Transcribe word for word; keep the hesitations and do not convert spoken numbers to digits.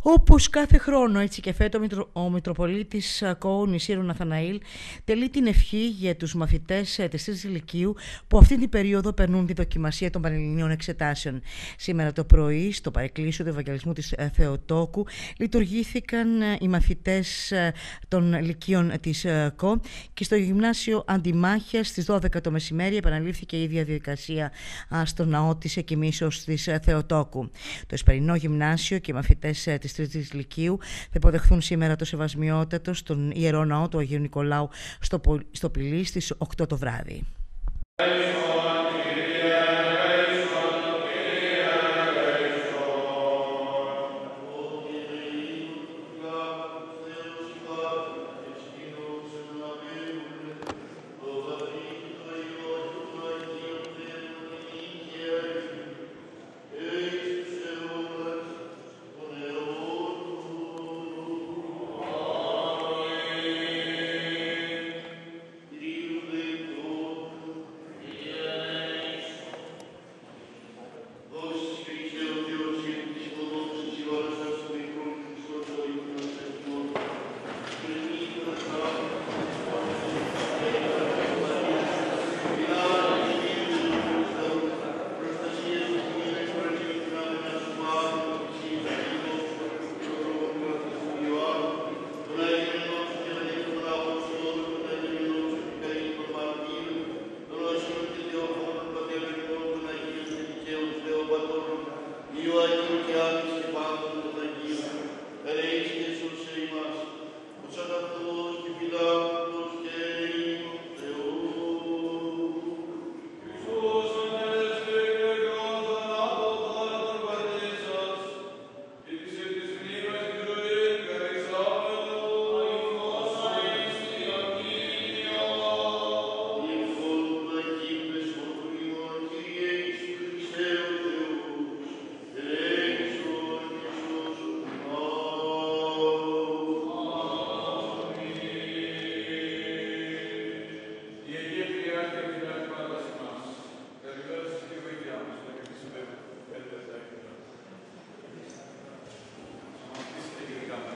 Όπως κάθε χρόνο, έτσι και φέτος, ο Μητροπολίτης Κώου Νησίρου Ναθαναήλ τελεί την ευχή για τους μαθητές της τρίτης Λυκείου που αυτή την περίοδο περνούν τη δοκιμασία των Πανελληνίων Εξετάσεων. Σήμερα το πρωί, στο παρεκκλήσιο του Ευαγγελισμού της Θεοτόκου, λειτουργήθηκαν οι μαθητές των Λυκείων της ΚΟ και στο Γυμνάσιο Αντιμάχιας στις δώδεκα το μεσημέρι επαναλήφθηκε η ίδια διαδικασία στο ναό της Εκοιμήσεως της Θεοτόκου. Το Εσπερινό Γυμνάσιο και οι μαθητές της τρίτης Λυκείου θα υποδεχθούν σήμερα το Σεβασμιότατο στον Ιερό Ναό του Αγίου Νικολάου στο, στο Πηλί στις οκτώ το βράδυ.